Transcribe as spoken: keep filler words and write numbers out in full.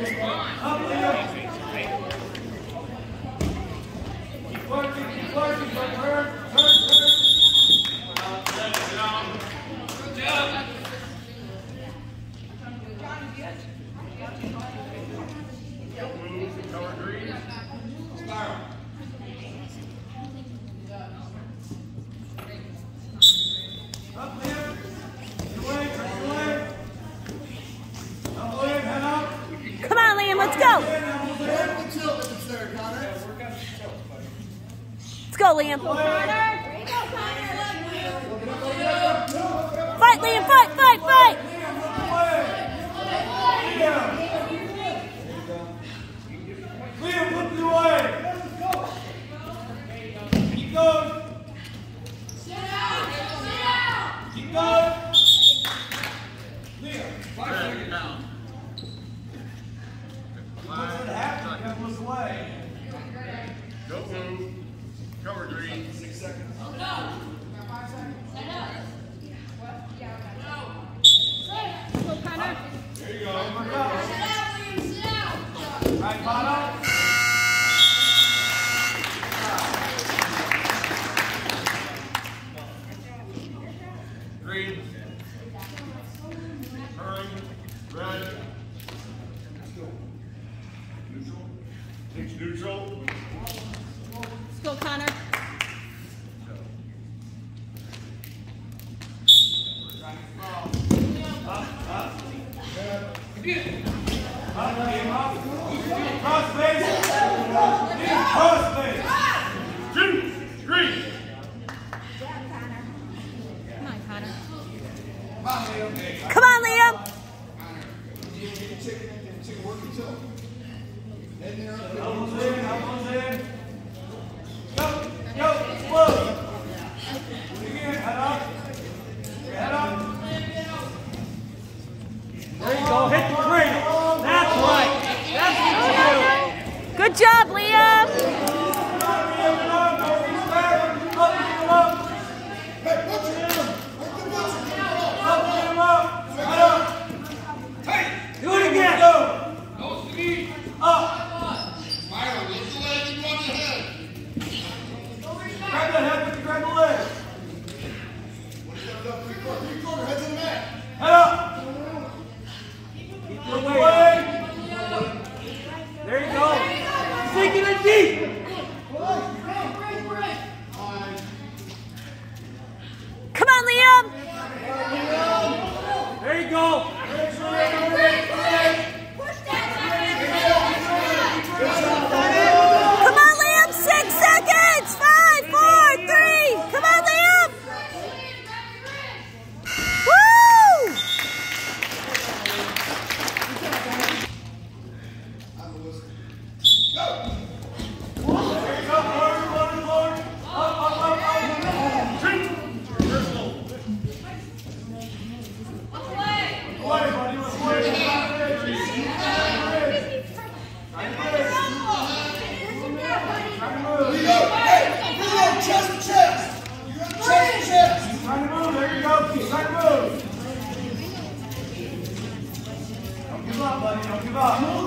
Come on, Liam, let's go. Let's go, Liam. Fight, Liam, fight, fight, fight. Liam, look the way. Keep going. Sit down. Keep going. Liam, five seconds. What's going to happen? That was away. Go move. Cover green. Six seconds. There you go. Right, Bono. Green. Turn. Red. Neutral. Takes neutral. Let's go, Connor. Cross base. Cross base. Two. Three. Come on, Connor. Come on, Liam. Elbows in, elbows in. Go, go, whoa. Again, head up. Head up. There you go, hit the cradle. That's right. That's what you do. Good job, Liam. Do it again. Go. Up. Grab the head with the grab the leg. Head up. Keep your weight. There you go. Sinking it deep. Come on, Liam. There you go. Come on, Liam. Six seconds. Five, four, three. Come on, Liam. Woo! Trying to move, there you go. Keep trying to move. Don't give up, buddy. Don't give up.